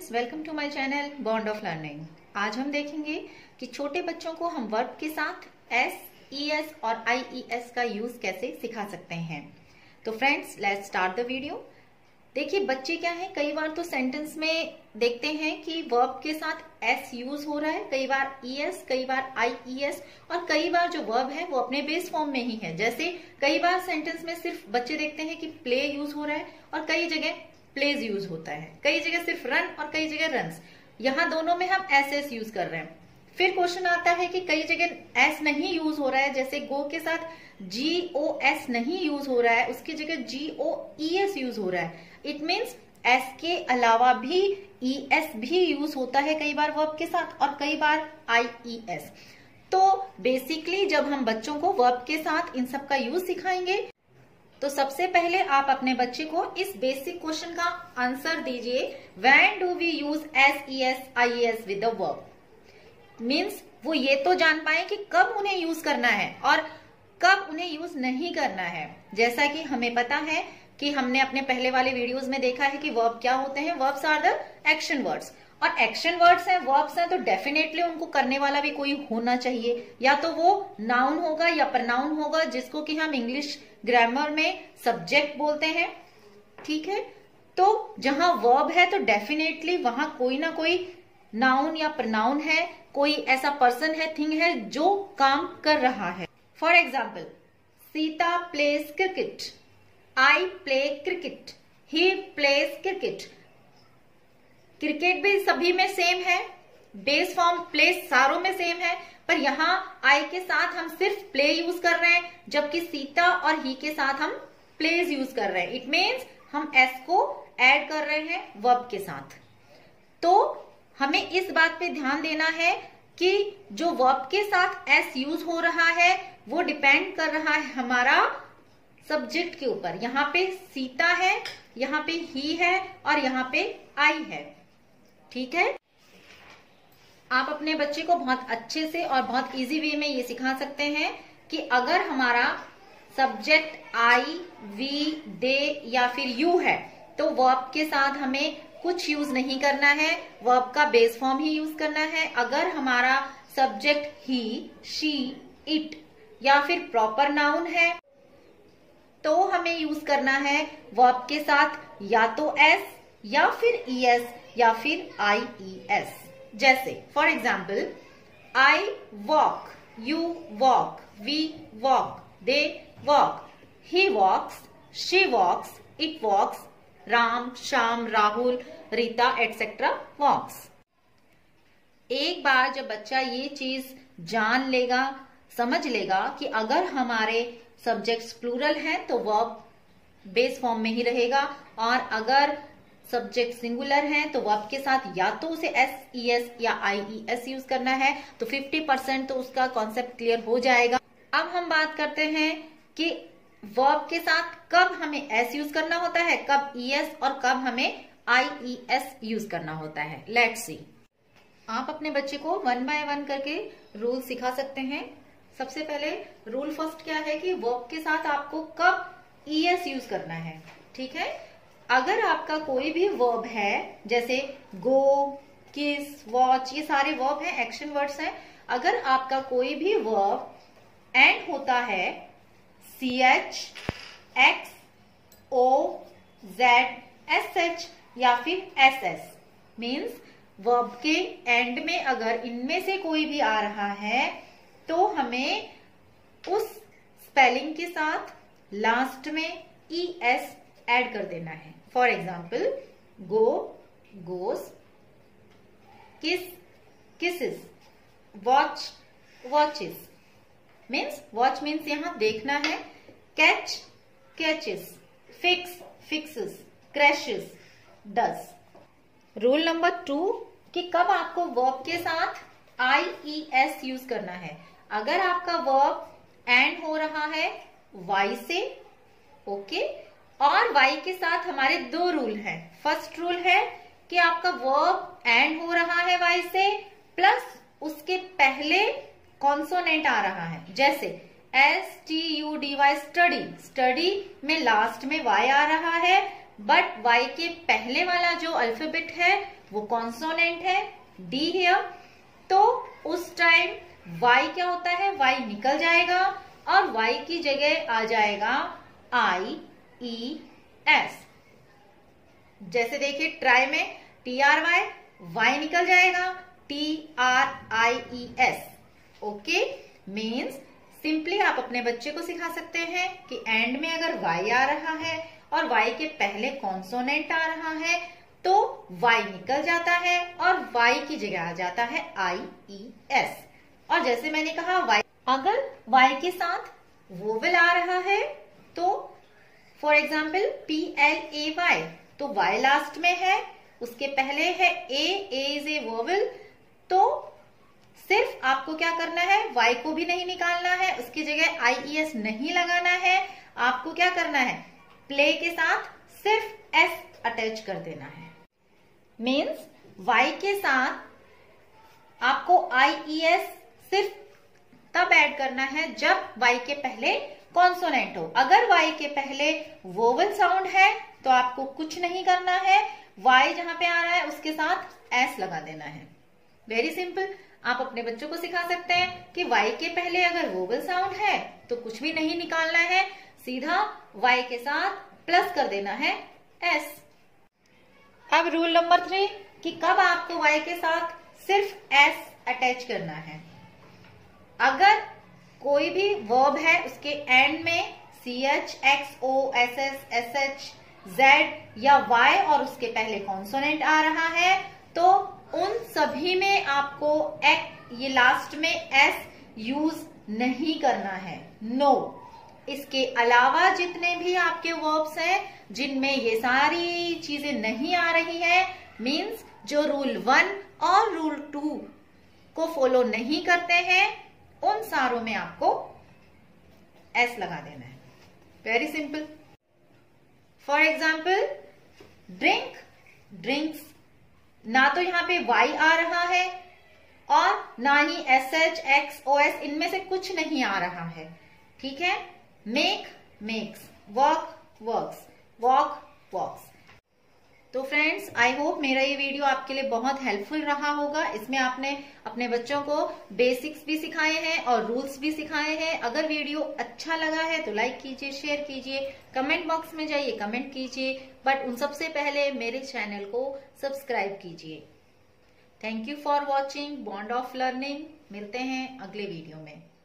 Friends, welcome to my channel bond of learning. आज हम देखेंगे कि छोटे बच्चों को हम वर्ब के साथ एस, ईएस और आईईएस का यूज कैसे सिखा सकते हैं। तो friends, let's start the video. देखिए, बच्चे क्या है, कई बार तो सेंटेंस में देखते हैं कि वर्ब के साथ एस यूज हो रहा है, कई बार ईएस, कई बार आईईएस, और कई बार जो वर्ब है वो अपने बेस फॉर्म में ही है। जैसे कई बार सेंटेंस में सिर्फ बच्चे देखते हैं कि प्ले यूज हो रहा है और कई जगह प्लेज यूज होता है, कई जगह सिर्फ रन और कई जगह रन्स। यहाँ दोनों में हम एस यूज कर रहे हैं। फिर क्वेश्चन आता है कि कई जगह एस नहीं यूज हो रहा है, जैसे गो के साथ GOS नहीं यूज हो रहा है, उसकी जगह GOES यूज हो रहा है। इट मीन्स एस के अलावा भी ES भी यूज होता है कई बार वर्ब के साथ और कई बार IES। तो बेसिकली जब हम बच्चों को वर्ब के साथ इन सब का यूज सिखाएंगे तो सबसे पहले आप अपने बच्चे को इस बेसिक क्वेश्चन का आंसर दीजिए, when do we use S, ES, IES with the verb. Means वो ये तो जान पाए कि कब उन्हें यूज करना है और कब उन्हें यूज नहीं करना है। जैसा कि हमें पता है कि हमने अपने पहले वाले वीडियोस में देखा है कि वर्ब क्या होते हैं। Verbs are the action words, और एक्शन वर्ड्स हैं, वर्ब्स हैं, तो डेफिनेटली उनको करने वाला भी कोई होना चाहिए। या तो वो नाउन होगा या प्रनाउन होगा, जिसको कि हम इंग्लिश ग्रामर में सब्जेक्ट बोलते हैं। ठीक है, तो जहां वर्ब है तो डेफिनेटली वहां कोई ना कोई नाउन या प्रनाउन है, कोई ऐसा पर्सन है, थिंग है जो काम कर रहा है। For example, Sita plays cricket, I play cricket, he plays cricket. Cricket भी सभी में सेम है, बेस फॉर्म प्ले सारों में सेम है, पर यहाँ आई के साथ हम सिर्फ प्ले यूज कर रहे हैं, जबकि सीता और ही के साथ हम प्लेज यूज कर रहे हैं। इट मीन्स हम एस को ऐड कर रहे हैं वर्ब के साथ। तो हमें इस बात पे ध्यान देना है कि जो वर्ब के साथ एस यूज हो रहा है वो डिपेंड कर रहा है हमारा सब्जेक्ट के ऊपर। यहाँ पे सीता है, यहाँ पे ही है और यहाँ पे आई है। ठीक है, आप अपने बच्चे को बहुत अच्छे से और बहुत इजी वे में ये सिखा सकते हैं कि अगर हमारा सब्जेक्ट आई, वी, दे या फिर यू है तो वर्ब के साथ हमें कुछ यूज नहीं करना है, वर्ब का बेस फॉर्म ही यूज करना है। अगर हमारा सब्जेक्ट ही, शी, इट या फिर प्रॉपर नाउन है तो हमें यूज करना है वर्ब के साथ या तो एस या फिर ES या फिर IES। जैसे for example, I walk, you walk, we walk, they walk, he walks, she walks, it walks, Ram, Shyam, Rahul, Rita etcetera walks. एक बार जब बच्चा ये चीज जान लेगा, समझ लेगा कि अगर हमारे सब्जेक्ट्स प्लूरल हैं तो वर्ब बेस फॉर्म में ही रहेगा, और अगर सब्जेक्ट सिंगुलर हैं तो वर्ब के साथ या तो उसे एस, ES या IES यूज करना है, तो 50% तो उसका कॉन्सेप्ट क्लियर हो जाएगा। अब हम बात करते हैं कि वर्ब के साथ कब हमें एस यूज करना होता है, कब ES और कब हमें IES यूज करना होता है। Let's see. आप अपने बच्चे को 1 बाय 1 करके रूल सिखा सकते हैं। सबसे पहले रूल फर्स्ट क्या है कि वर्ब के साथ आपको कब ES यूज करना है। ठीक है, अगर आपका कोई भी वर्ब है, जैसे गो, किस, वॉच, ये सारे वर्ब हैं, एक्शन वर्ड्स हैं। अगर आपका कोई भी वर्ब एंड होता है CH, X, O, Z, SH या फिर SS, मीन्स वर्ब के एंड में अगर इनमें से कोई भी आ रहा है तो हमें उस स्पेलिंग के साथ लास्ट में ES ऐड कर देना है। For example, go, goes, kiss, kisses, watch, watches. Means watch means यहां देखना है, catch, catches, fix, fixes, crashes, does. Rule number 2 कि कब आपको वर्ब के साथ IES यूज करना है। अगर आपका वर्ब एंड हो रहा है वाई से, ओके, और वाई के साथ हमारे 2 रूल हैं। फर्स्ट रूल है कि आपका वर्ब एंड हो रहा है वाई से, प्लस उसके पहले कॉन्सोनेंट आ रहा है, जैसे STUDY, स्टडी, स्टडी में लास्ट में वाई आ रहा है, बट वाई के पहले वाला जो अल्फाबेट है वो कॉन्सोनेंट है डी हियर, तो उस टाइम वाई क्या होता है, वाई निकल जाएगा और वाई की जगह आ जाएगा आई ई एस। जैसे देखिए ट्राई में टी आर वाई, वाई निकल जाएगा T R I E S. Okay, means simply आप अपने बच्चे को सिखा सकते हैं कि एंड में अगर वाई आ रहा है और वाई के पहले कॉन्सोनेंट आ रहा है तो वाई निकल जाता है और वाई की जगह आ जाता है आई ई एस। और जैसे मैंने कहा वाई, अगर वाई के साथ वोवेल आ रहा है तो for example P L A Y, तो वाई लास्ट में है, उसके पहले है ए इज ए वोवेल, तो सिर्फ आपको क्या करना है, वाई को भी नहीं निकालना है, उसकी जगह आई ई एस नहीं लगाना है। आपको क्या करना है, प्ले के साथ सिर्फ एस अटैच कर देना है। मीन्स वाई के साथ आपको आई ई एस सिर्फ तब ऐड करना है जब वाई के पहले कॉन्सोनेंट हो। अगर वाई के पहले वोवेल साउंड है तो आपको कुछ नहीं करना है, वाई जहां पे आ रहा है उसके साथ एस लगा देना है। Very simple. आप अपने बच्चों को सिखा सकते हैं कि वाई के पहले अगर वोवेल साउंड है तो कुछ भी नहीं निकालना है, सीधा वाई के साथ प्लस कर देना है एस। अब रूल नंबर 3 कि कब आपको वाई के साथ सिर्फ एस अटैच करना है। अगर कोई भी वर्ब है उसके एंड में C H, X, O, S S, S H, Z या वाई और उसके पहले कॉन्सोनेंट आ रहा है तो उन सभी में आपको ये लास्ट में एस यूज नहीं करना है, नो। इसके अलावा जितने भी आपके वर्ब्स हैं जिनमें ये सारी चीजें नहीं आ रही है, मीन्स जो रूल 1 और रूल 2 को फॉलो नहीं करते हैं, उन सारों में आपको एस लगा देना है। Very simple. For example drink, drinks, ना तो यहां पे वाई आ रहा है और ना ही S H, X, O, S, इनमें से कुछ नहीं आ रहा है, ठीक है। Make, makes, work, works, walk, walks. तो फ्रेंड्स, आई होप मेरा ये वीडियो आपके लिए बहुत हेल्पफुल रहा होगा। इसमें आपने अपने बच्चों को बेसिक्स भी सिखाए हैं और रूल्स भी सिखाए हैं। अगर वीडियो अच्छा लगा है तो लाइक कीजिए, शेयर कीजिए, कमेंट बॉक्स में जाइए कमेंट कीजिए, बट उन सबसे पहले मेरे चैनल को सब्सक्राइब कीजिए। Thank you for watching Bond of Learning. मिलते हैं अगले वीडियो में।